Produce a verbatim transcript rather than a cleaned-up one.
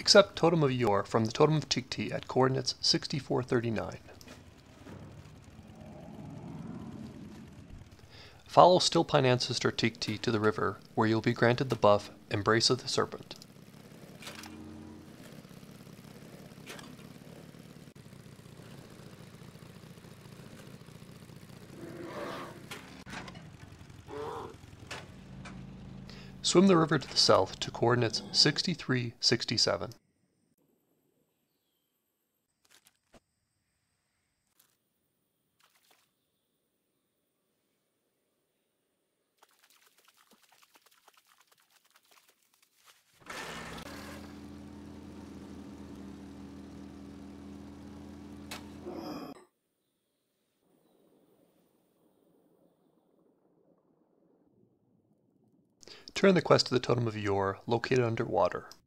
Accept Totem of Yor from the Totem of Tikti at coordinates sixty-four thirty-nine. Follow Stillpine Ancestor Tikti to the river, where you will be granted the buff Embrace of the Serpent. Swim the river to the south to coordinates sixty-three sixty-seven. Turn the quest to the Totem of Yor, located underwater.